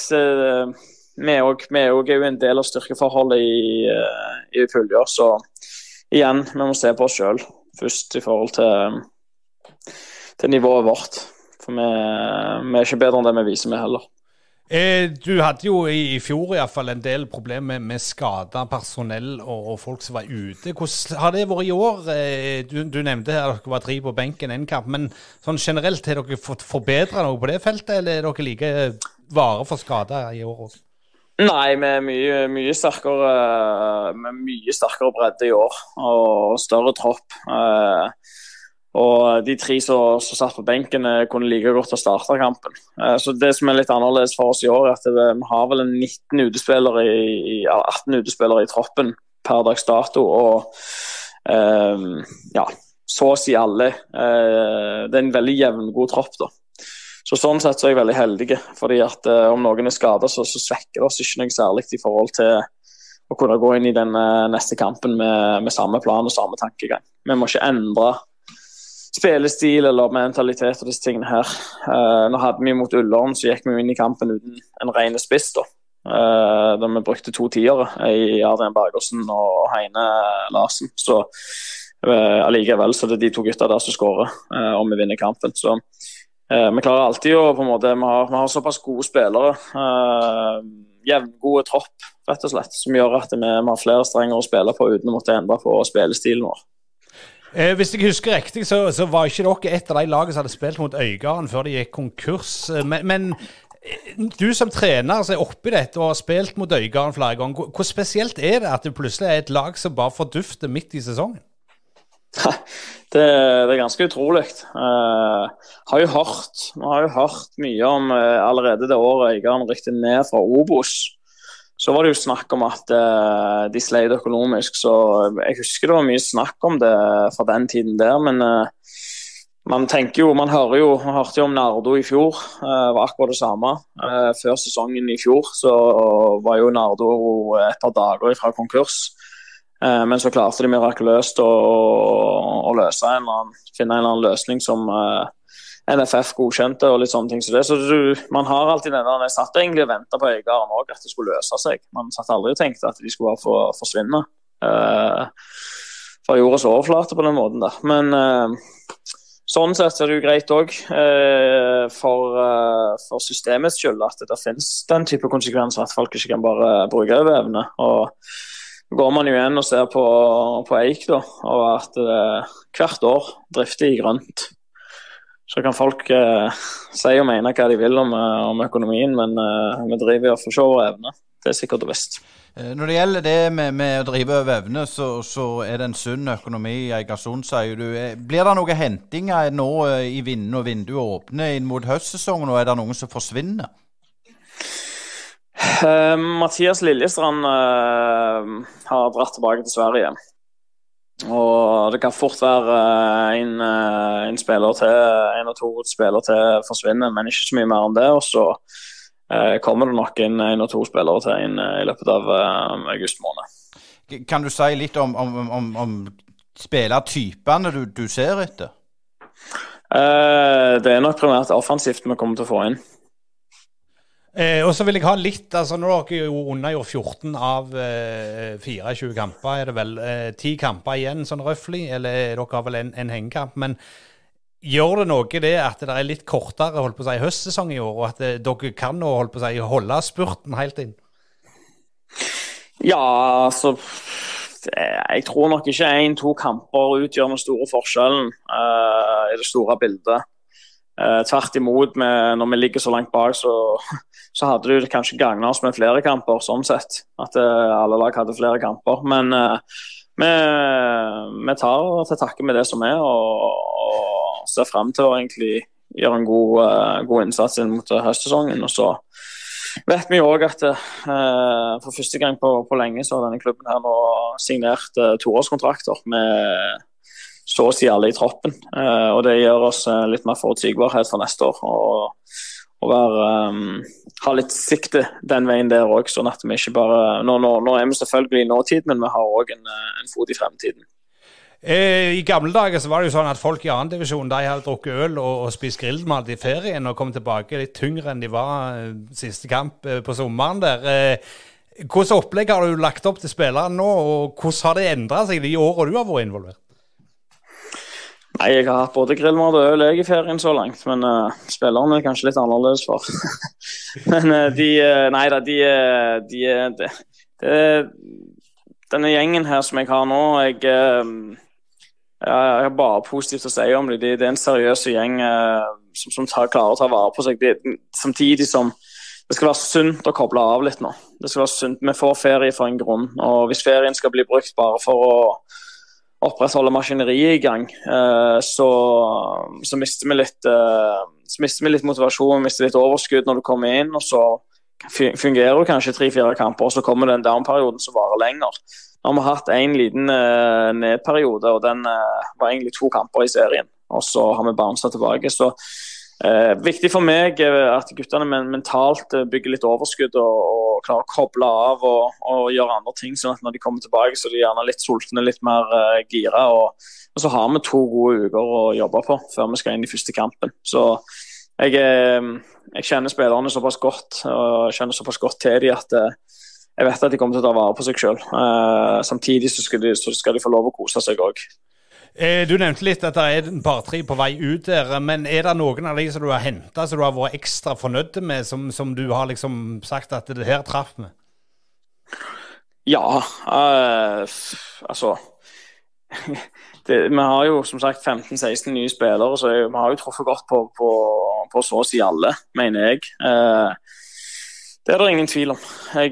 vi er jo en del av styrkeforholdet i, i puljer, så igjen, vi må se på oss selv først i forhold til, til nivået vårt. For vi, vi er ikke bedre enn det vi viser med heller. Eh, du hadde jo i, i fjor i hvert fall en del problemer med, med skadet personell og, og folk som var ute. Hvordan har det vært i år? Eh, du, du nevnte at dere var tre på benken en kamp, men sånn generelt har dere fått forbedret noe på det feltet, eller er dere like vare for skadet i år også? Nei, vi er mye, mye sterkere med mye sterkere bredde i år, og større tropp. Eh, Og de tre som, som satt på benken kunne like godt ha startet kampen. Så det som er litt annerledes for oss i år er at vi har vel en nitten utespillere i, atten utespillere i troppen per dags dato. Og eh, ja, så å si alle. Eh, det er en veldig jevngod tropp da. Så sånn sett så er jeg veldig heldig, fordi at eh, om noen er skadet så, så svekker det oss ikke noe særlig i forhold til å kunne gå inn i den neste kampen med, med samme plan og samme tankegang. Vi må ikke endre spillestil eller mentalitet og disse tingene her. Uh, nå hadde vi mot Ullern, så gikk vi inn i kampen uten en ren spiss da. Uh, da vi brukte to tiere i Adrian Bergersen og Heine Larsen. Så uh, allikevel så det er de to gutta der som skårer uh, om vi vinner kampen. Så uh, vi klarer alltid å på en måte, vi har, vi har såpass gode spillere, uh, jevngode tropp rett og slett, som gjør at vi, vi har flere strenger å spille på uten å måtte endre på spillestilen vår. Eh, hvis jeg husker riktig, så, så var ikke dere et av de lagene som hadde spilt mot Øygarden før de gikk konkurs. Men, men du som trener som er oppe i dette og har spilt mot Øygarden flere ganger, hvor spesielt er det at det plutselig er et lag som bare fordufter midt i sesongen? Det, det er ganske utrolig. Uh, har jo hørt, man har jo hørt mye om uh, allerede det året Øygarden rykte ned fra Obos. Så var det jo snakk om at uh, de sleit økonomisk, så jeg husker det var mye snakk om det fra den tiden der, men uh, man tenker jo, man hører jo, man hørte jo om Nardo i fjor, uh, var akkurat det samme. Uh, før sesongen i fjor så var jo Nardo et par dager fra konkurs, uh, men så klarte de mirakuløst å, å løse en eller annen, finne en eller annen løsning som uh, N F F godkjente og litt sånne ting som det. Så du, man har alltid den der, jeg satt egentlig og ventet på Øygarden også, at det skulle løse seg. Man satt aldri og tenkte at de skulle bare få forsvinne uh, fra jordens overflate på den måten der. Men uh, sånn sett er det jo greit også uh, for, uh, for systemets skyld at det finnes den type konsekvenser at folk ikke kan bare bruke overevne. Og går man jo igjen og ser på, på Eik da, og at uh, hvert år drifter i grønt. Så kan folk eh, si og mene hva de vil om, om økonomien, men eh, vi driver i hvert fall ikke over evne. Det er sikkert og visst. Når det gjelder det med, med å drive over evne, så, så er det en sunn økonomi i Egersund, sier du. Blir det noen hentinger nå i vinden og vinduet åpner inn mot høstsesongen, og er det noen som forsvinner? Uh, Mathias Liljestrand uh, har dratt tilbake til Sverige. Og det kan fort være en, en spiller til, en og to spillere til forsvinner, men ikke så mye mer enn det. Og så eh, kommer det nok en, en og to spillere til inn i løpet av um, august måned. Kan du si litt om, om, om, om spillertypene du, du ser etter? Eh, det er nok primært offensivt vi kommer til å få inn. Eh, og så vil jeg ha litt, altså nå er dere jo undergjort fjorten av eh, fireogtjue kamper, er det vel eh, ti kamper igjen sånn røffelig, eller dere har vel en, en hengekamp, men Gjør det noe det at det er litt kortere holdt på å si, høstsesong i år, og at det, dere kan nå holdt på å si, holde spurten helt inn? Ja, altså jeg tror nok ikke en, to kamper utgjør den store forskjellen uh, i det store bildet. Uh, tvert imot, med, når vi ligger så langt bak, så, så hadde det kanskje gagnet oss med flere kamper, sånn sett. At uh, alle lag hadde flere kamper. Men uh, vi, vi tar til takke med det som er, og, og ser frem til å egentlig gjøre en god, uh, god innsats inn mot høstsesongen. Og så vet vi jo også at uh, for første gang på, på lenge så har denne klubben her nå signert uh, toårskontrakter med så å si alle i troppen. Uh, og det gjør oss uh, litt mer forutsigbarhet for neste år. Og, og være, um, ha litt sikte den veien der også, sånn at vi ikke bare... Nå, nå, nå er vi selvfølgelig i nåtid, men vi har også en, en fot i fremtiden. I gamle dager så var det jo sånn at folk i annen divisjon de hadde drukket øl og, og spist grillmat i ferien og kom tilbake litt tyngre enn de var siste kamp på sommeren der. Hvordan opplegg har du lagt opp til spillerne nå, og hvordan har det endret seg de årene du har vært involvert? Nei, jeg har hatt både grillmat og øl i ferien så langt, men uh, spillerne er kanskje litt annerledes for. men uh, de, uh, nei da, de, uh, de, uh, de, de, denne gjengen her som jeg har nå, jeg... Uh, Jeg har bare positivt å si om det. Det er en seriøs gjeng eh, som, som tar, klarer å ta vare på seg. Det, samtidig som det skal være sunt å koble av litt nå. Det skal være sunt. Vi får ferie for en grunn. Og hvis ferien skal bli brukt bare for å opprettholde maskineriet i gang, eh, så, så, mister vi litt, eh, så mister vi litt motivasjon, mister litt overskudd når du kommer inn, og så fungerer det kanskje tre-fire kamper, og så kommer den down-perioden som varer lenger. Nå har vi hatt en liten uh, nedperiode, og den uh, var egentlig to kamper i serien. Og så har vi bouncet tilbake. Så uh, viktig for meg uh, at guttene men mentalt uh, bygger litt overskudd og, og klarer å koble av og, og gjøre andre ting, sånn at når de kommer tilbake så er de gjerne litt sultne, litt mer uh, gira. Og, og så har vi to gode uker å jobbe på før vi skal inn i første kampen. Så jeg, uh, jeg kjenner spillerne såpass godt, og kjenner såpass godt til de at uh, jeg vet at de kommer til å ta vare på seg selv. Uh, samtidig så skal, de, så skal de få lov å kose seg også. Eh, du nevnte litt at det er en par tre på vei ut der, men er det noen av de som du har hentet, som du har vært ekstra fornøyd med, som, som du har liksom sagt at det her traff med? Ja, uh, altså... det, vi har jo som sagt femten seksten nye spillere, så vi har jo truffet godt på, på, på så å si alle, mener jeg. Uh, Det er det ingen tvil om. Jeg,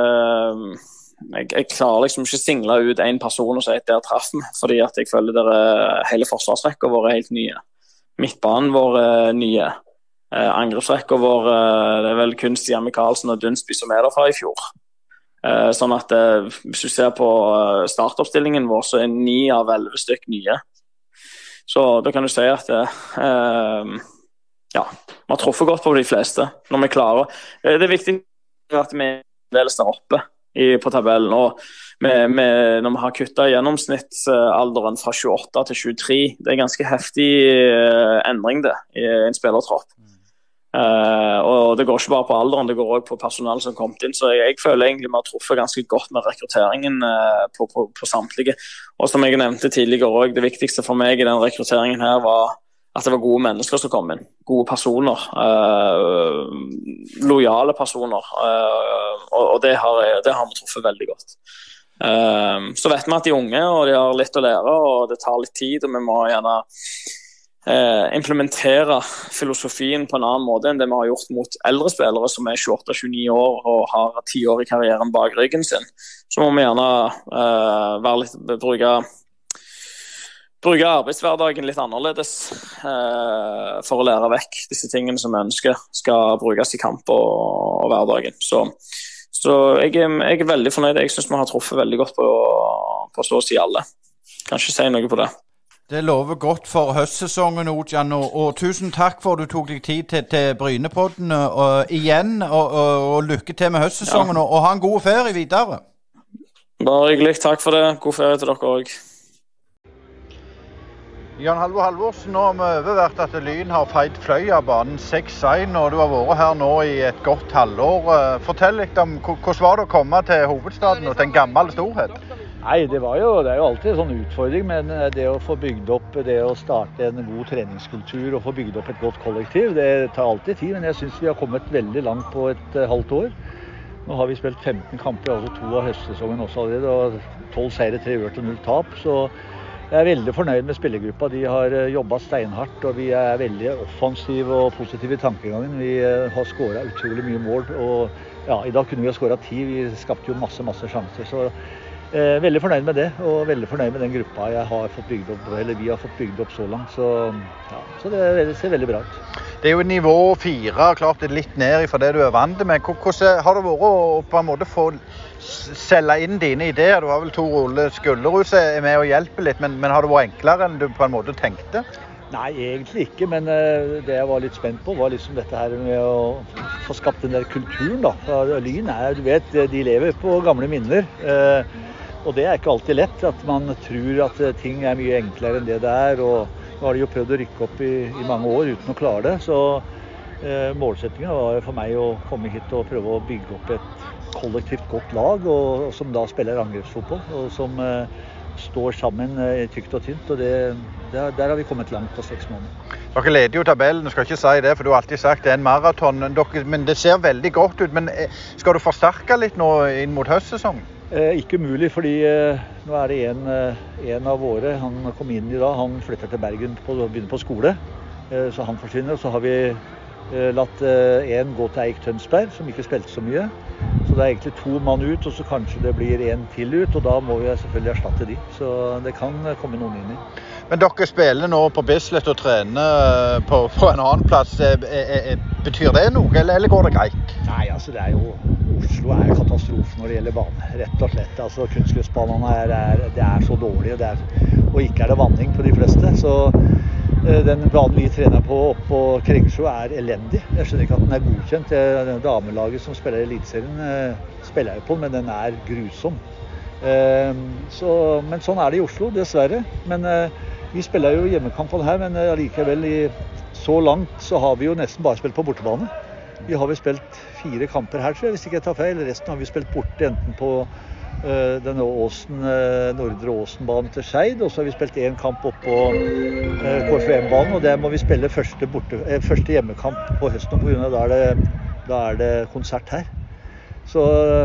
jeg, jeg klarer liksom ikke å single ut en person og si at der traff meg, fordi at jeg føler at hele forsvarsrekka vår er helt nye. Midtbanen vår er nye. Angrepsrekka vår, det er vel kun Stian Michaelsen og Dunsby som er der fra i fjor. Sånn at hvis du ser på startoppstillingen vår, så er ni av elleve stykk nye. Så da kan du si at det... Ja, vi har truffet godt på de fleste når vi klarer. Det er viktig at vi deles der oppe i, på tabellen. Og med, med, når vi har kuttet gjennomsnittsalderen fra tjueåtte til tjuetre, det er ganske heftig endring det i en spillertropp. Mm. Uh, og det går ikke bare på alderen, det går også på personal som kom inn. Så jeg, jeg føler egentlig vi har truffet ganske godt med rekrutteringen uh, på, på, på samtlige. Og som jeg nevnte tidligere også, det viktigste for meg i den rekrutteringen her var at det var gode mennesker som kom inn, gode personer, uh, lojale personer, uh, og, og det, har, det har vi truffet veldig godt. Uh, så vet vi at de unge, og de har litt å lære, og det tar litt tid, og vi må gjerne uh, implementere filosofien på en annen måte enn det vi har gjort mot eldre spillere som er tjueåtte til tjueni år og har ti år i karrieren bak ryggen sin. Så må vi gjerne uh, være litt, bruke bruke arbeidshverdagen litt annerledes eh, for å lære vekk disse tingene som vi ønsker skal brukes i kamp og, og hverdagen. Så, så jeg, jeg er veldig fornøyd. Jeg synes vi har truffet veldig godt på, på så å si alle. Kan ikke si noe på det. Det lover godt for høstsesongen, Ojan, og, og tusen takk for at du tok deg tid til, til Brynepodden og, igjen, og, og, og lykke til med høstsesongen, ja. og, og ha en god ferie videre. Bare hyggelig. Takk for det. God ferie til dere også. Jan Halvor Halvorsen, nå har vi overvært at Lyn har feid fløy av banen seks én, og du har vært her nå i et godt halvår. Fortell litt om hvordan var det å komme til hovedstaden og til en gammel storhet? Nei, det, var jo, det er jo alltid en sånn utfordring, men det å få bygd opp, det å starte en god treningskultur og få bygd opp et godt kollektiv, det tar alltid tid, men jeg synes vi har kommet veldig langt på et uh, halvt år. Nå har vi spilt femten kamper, altså to av høstsesongen også allerede, og tolv seire, tre uavgjort og null tap, så jeg er veldig fornøyd med spillergruppa. De har uh, jobbet steinhardt, og vi er veldig offensive og positive i tankegangen. Vi uh, har skåret utrolig mye mål, og ja, i dag kunne vi ha skåret ti, vi skapte jo masse, masse sjanser, så Eh, veldig fornøyd med det, og veldig fornøyd med den gruppa jeg har fått bygd opp, eller vi har fått bygd opp så langt, så, ja, så det, det ser veldig bra ut. Det er jo nivå fire, klart det er litt ned fra det du er vant med. Hvordan har det vært å på en måte få selge inn dine ideer? Du har vel Tor Ole Skullerud er med og hjelper litt, men, men har det vært enklere enn du på en måte tenkte? Nei, egentlig ikke, men uh, det jeg var litt spent på var liksom dette her med å få skapt den der kulturen da. For Lyn er, du vet, de lever på gamle minner. Uh, Og det er ikke alltid lett, at man tror at ting er mye enklere enn det det er. Og nå har de jo prøvd å rykke opp i, i mange år uten å klare det. Så eh, målsettingen var for meg å komme hit og prøve å bygge opp et kollektivt godt lag, og, og som da spiller angrepsfotball, og som eh, står sammen eh, tykt og tynt. Og det, der, der har vi kommet langt på seks måneder. Dere leder jo tabellen, du skal ikke si det, for du har alltid sagt det er en maraton. Dere, men det ser veldig godt ut. Men skal du forsterke litt nå inn mot høstsesongen? Eh, ikke mulig, fordi eh, nå er det en, eh, en av våre, han kom inn i dag, han flytter til Bergen og begynner på skole, eh, så han forsvinner. Så har vi eh, latt eh, en gå til Eik Tønsberg, som ikke spilte så mye. Så det er egentlig to mann ut, og så kanskje det blir en til ut, og da må vi selvfølgelig erstatte de. Så det kan komme noen inn i. Men dere spiller nå på Bislett og trener på, på en annen plass. Er, er, betyr det noe, eller, eller går det greit? Nei, altså det er jo... Oslo er katastrofe når det gjelder bane, rett og slett. Altså, kunstgressbanene er, er, det er så dårlige, det er, og ikke er det vanning på de fleste. Så uh, den banen vi trener på oppe på Krengsjø er elendig. Jeg skjønner ikke at den er godkjent. Det damelaget som spiller i Eliteserien uh, spiller jo på den, men den er grusom. Uh, så, men sånn er det i Oslo, dessverre. Men uh, vi spiller jo hjemmekampene her, men uh, likevel i så langt så har vi jo nesten bare spilt på bortebane. Vi har vel spilt fire kamper her, tror jeg, hvis ikke jeg tar feil. Resten har vi spilt borte, enten på uh, denne Åsen, uh, Nordre Åsen-banen til Skeid, og så har vi spilt en kamp opp på uh, K F U M-banen, og der må vi spille første, borte, eh, første hjemmekamp på høsten, på grunn av da er det, da er det konsert her. Så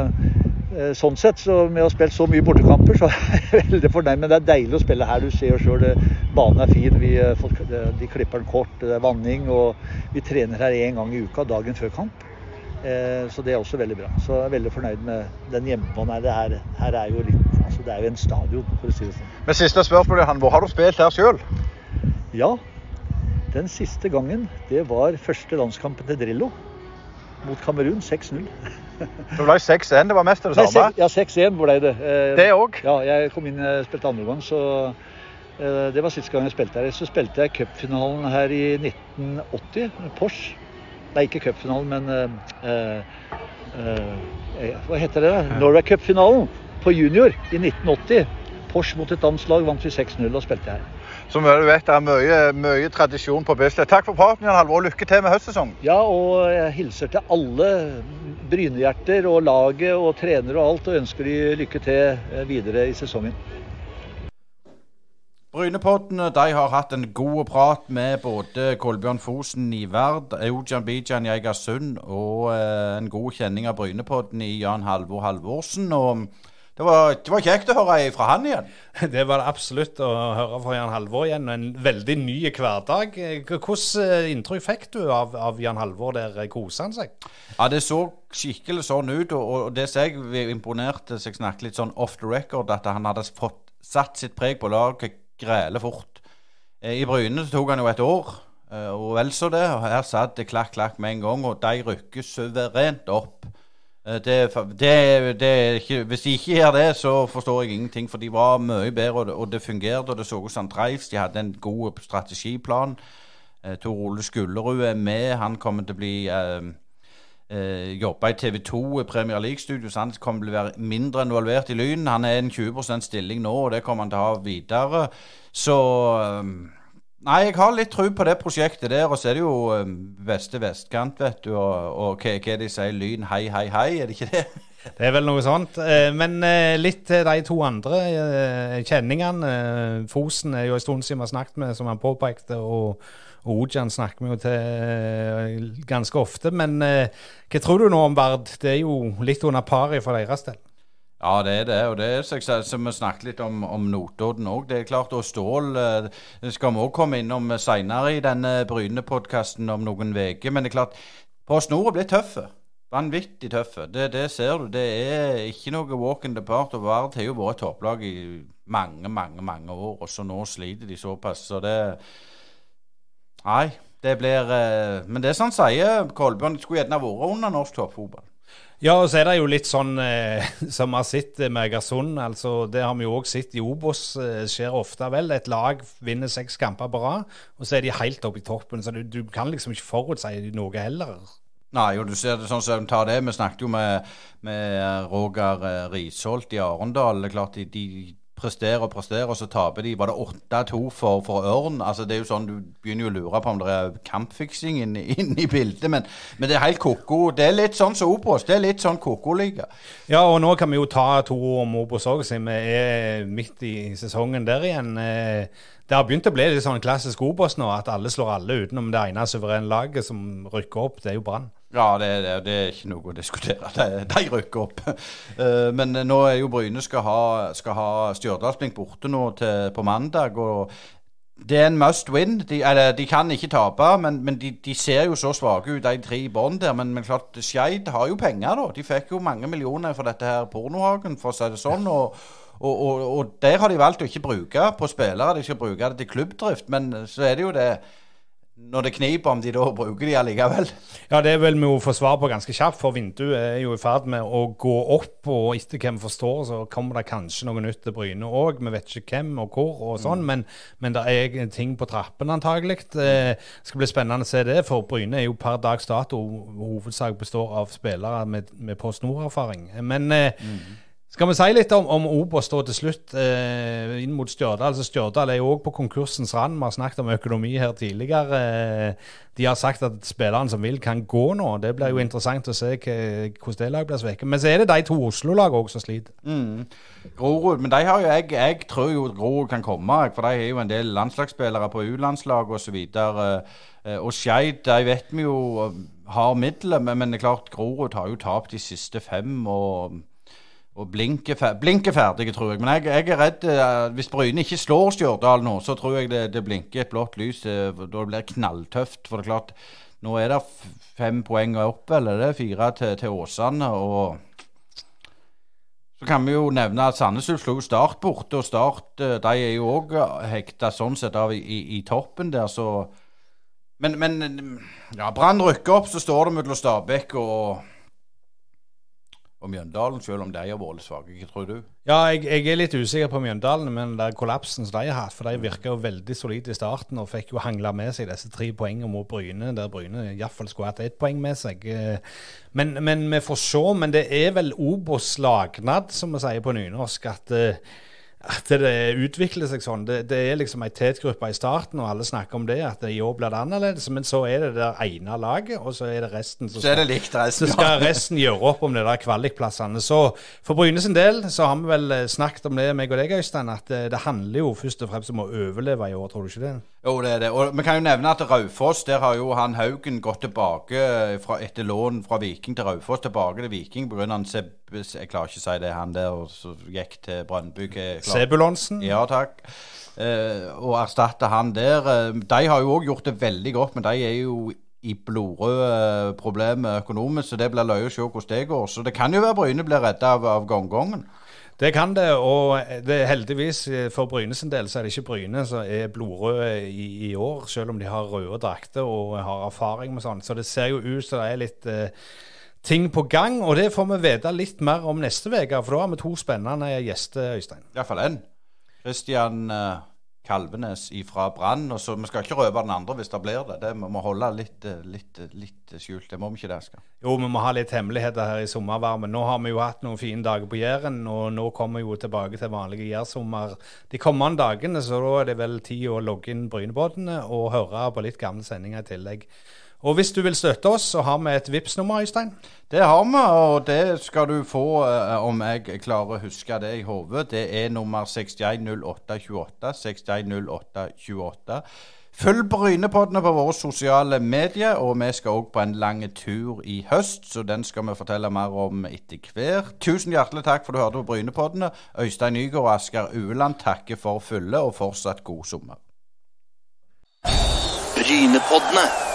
uh, sånn sett, så med å ha spilt så mye bortekamper, så er jeg veldig fornøyd, men det er deilig å spille her. Du ser jo selv, banen er fin, vi, de klipper den kort, det er vanning, og vi trener her en gang i uka, dagen før kamp. Eh, så det er også veldig bra. Så jeg er veldig fornøyd med den hjemmebanen her. Det her, her er jo litt, altså det er jo en stadion, for å si det sånn. Men siste spørsmål, han, hvor har du spilt her selv? Ja, den siste gangen, det var første landskampen til Drillo, mot Kamerun, seks null. Det ble seks en, det var mest det samme? Ja, seks en ble det. Eh, det også? Ja, jeg kom inn og spilte andre gang, så eh, det var siste gang jeg spilte her. Så spilte jeg cupfinalen her i nitten åtti, Porsche. Nei, ikke cupfinalen, men eh, eh, hva heter det da? Norway Cup-finalen på junior i nitten åtti. Porsche mot et dansk lag vant vi seks null og spilte her. Som du vet, det er mye, mye tradisjon på Bislett. Takk for praten, Jan Halvor. Lykke til med høstsesongen. Ja, og jeg hilser til alle brynehjerter og laget og trenere og alt, og ønsker de lykke til videre i sesongen. Brynepoddene, de har hatt en god prat med både Kolbjørn Fosen i Vard, Eujan Bijan i Egersund og eh, en god kjenning av Brynepodden i Jan Halvor Halvorsen. Og det var, det var kjekt å høre fra han igjen. Det var det absolutt å høre fra Jan Halvor igjen. En veldig ny hverdag. Hvordan inntrykk fikk du av, av Jan Halvor der? Koset han seg? Ja, det så skikkelig sånn ut, og, og det som jeg imponerte, så jeg snakket litt sånn off the record, at han hadde fått satt sitt preg på laget grele fort. I Bryne så tok han jo et år, og vel så det, og her satt det klakk, klakk med en gang, og de rykker suverent opp. Det, det, det er ikke, hvis de ikke gjør det, så forstår jeg ingenting, for de var mye bedre, og det, og det fungerte, og det så ut som dreivs. De hadde en god strategiplan. Tor Ole Skullerud er med, han kommer til å bli eh, eh, jobbe i T V to i Premier League-studio, så han kommer til å være mindre involvert i Lyn. Han er en tjue prosent stilling nå, og det kommer han til å ha videre. Så Nei, jeg har litt tro på det prosjektet der, og så er det jo um, beste vestkant, vet du, og, og hva, hva de sier, lyn, hei, hei, hei, er det ikke det? Det er vel noe sånt, eh, men eh, litt til de to andre eh, kjenningene. Eh, Fosen er jo en stund siden vi har snakket med, som han påpekte, og, og Ojan snakker vi jo til eh, ganske ofte, men eh, hva tror du nå om Vard? Det er jo litt under pari for deres del. Ja, det er det, og det er så, som vi snakket litt om, om Notodden også. Det er klart, og Stål det skal vi også komme innom senere i denne Bryne-podcasten om noen veker, men det er klart, PostNord blir tøffe. Vanvittig tøffe. Det, det ser du. Det er ikke noe walk in the park. Og Vard har jo vært topplag i mange, mange, mange år, og så nå sliter de såpass. Så det Nei, det blir Men det er sånn sier Kolbjørn, det skulle gjerne vært under norsk toppfotball. Ja, og så er det jo litt sånn eh, som vi har sett med Egersund, altså det har vi jo også sett i Obos, eh, skjer ofte vel, et lag vinner seks kamper på rad, og så er de helt oppe i toppen, så du, du kan liksom ikke forutsi noe heller. Nei, og du ser det sånn som de tar det, vi snakket jo med, med Roger Risholt i Arendal, det er klart de, de presterer og presterer, og så taper de, var det åtte to for, for Ørn, altså det er jo sånn, du begynner jo å lure på om det er kampfiksing inn, inn i bildet, men, men det er helt koko, det er litt sånn som Obos, det er litt sånn koko-liga. Ja, og nå kan vi jo ta to ord om Obos også, siden vi er midt i sesongen der igjen. Det har begynt å bli litt sånn klassisk Obos nå, at alle slår alle utenom det ene suverene laget som rykker opp, det er jo Brann. Ja, det, det, det er ikke noe å diskutere. De, de rykker opp. Uh, men nå er jo Bryne skal ha, skal ha Stjørdalsblink borte nå til, på mandag, og det er en must win. De, eller, de kan ikke tape, men, men de, de ser jo så svage ut, de tre i bånd der. Men, men klart, Skeid har jo penger da. De fikk jo mange millioner for dette her pornohagen, for å si det sånn, og Og, og, og der har de valgt å ikke bruke på spillere, de skal bruke det til klubbdrift, men så er det jo det, når det kniper om de da bruker de allikevel. Ja, det vil vi jo få svar på ganske kjapt, for vinduet er jo i ferd med å gå opp, og etter hvem forstår, så kommer det kanskje noe nytt til Bryne også, vi vet ikke hvem og hvor og sånn, mm. men, men det er ting på trappen antagelig. Det skal bli spennende å se det, for Bryne er jo per dags dato hovedsak består av spillere med, med PostNord-erfaring. Men mm. skal vi si litt om, om Obos da til slutt eh, inn mot Stjørdal? Altså Stjørdal er jo også på konkursens rand. Vi har snakket om økonomi her tidligere. Eh, de har sagt at spilleren som vil kan gå nå. Det blir jo interessant å se hvordan det lag blir svekket. Men så er det de to Oslo-lag også som sliter. Mm. Grorud, men de har jo, jeg, jeg tror jo at Grorud kan komme, for de har jo en del landslagsspillere på U-landslag og så videre. Og Skeid, de vet vi jo har midler, men, men det er klart Grorud har jo tapt de siste fem og Og blinke, fer blinke ferdige, tror jeg. Men jeg, jeg er redd, uh, hvis Bryne ikke slår Stjørdal nå, så tror jeg det, det blinker et blått lys. Uh, da det blir knalltøft. For det er klart, nå er det fem poeng opp, eller det er fire til, til Åsane. Og så kan vi jo nevne at Sandnes Ulf slo Start bort, og Start, uh, de er jo også hekta sånn sett av i, i, i toppen der, så... Men, men ja, Brann rykker opp, så står det mellom Stabæk og... og Mjøndalen, selv om de har vært svage, ikke tror du? Ja, jeg, jeg er litt usikker på Mjøndalen, men det er kollapsen som de har hatt, for de virker jo veldig solide i starten, og fikk jo hangla med seg disse tre poengene mot Bryne, der Bryne i hvert fall skulle hatt ett poeng med seg. Men, men vi får se, men det er vel Obos lagnad, som vi sier på nynorsk, at at det utvikler seg sånn. Det, det er liksom en tetgruppe i starten, og alle snakker om det, at det i år blir det annerledes, men så er det det ene laget, og så er det resten. Så, så er det likt resten. Så skal resten gjøre opp om det der kvalikplassene. Så for Bryne sin del, så har vi vel snakket om det, meg og deg, Øystein, at det, det handler jo først og fremst om å overleve i år, tror du ikke det? Jo, det er det. Og vi kan jo nevne at Raufoss, der har jo han Haugen gått tilbake fra, etter lån fra Viking til Raufoss, tilbake til Viking, på grunn av han Seb, jeg klarer ikke å si det, han der, og så gikk til Brøndby. Sebulonsen? Ja, takk. Eh, og erstatte han der. De har jo også gjort det veldig godt, men de er jo i blodrøde problemer økonomisk, så det blir løye å se hvordan det går. Så det kan jo være Bryne blir reddet av, av gonggongen. Det kan det, og det er heldigvis for Bryne sin del så er det ikke Bryne som er blodrøde i, i år, selv om de har røde drakter og har erfaring med sånt. Så det ser jo ut som det er litt eh, ting på gang, og det får vi vite litt mer om neste uke, for da har vi to spennende gjester, Øystein. I hvert fall en. Christian uh, Kalvenes ifra Brann, og så vi skal ikke røpe den andre hvis det blir det. Det må vi holde litt, litt, litt skjult, det må vi ikke det skal. Jo, vi må ha litt hemmeligheter her i sommervarmen. Nå har vi jo hatt noen fine dager på Jæren, og nå kommer vi jo tilbake til vanlige jærsommer de kommende dagene, så da er det vel tid å logge inn Brynepodene og høre på litt gamle sendinger i tillegg. Og hvis du vil støtte oss, så har vi et Vipps-nummer, Øystein. Det har vi, og det skal du få uh, om jeg klarer å huske det i hodet. Det er nummer seks en null åtte to åtte, seks en null åtte to åtte. Følg Brynepoddene på våre sosiale medier, og vi skal også på en lang tur i høst, så den skal vi fortelle mer om etter hver. Tusen hjertelig takk for at du hørte på Brynepoddene. Øystein Nygaard og Asger Ueland takker for følge, og fortsatt god sommer. Brynepoddene.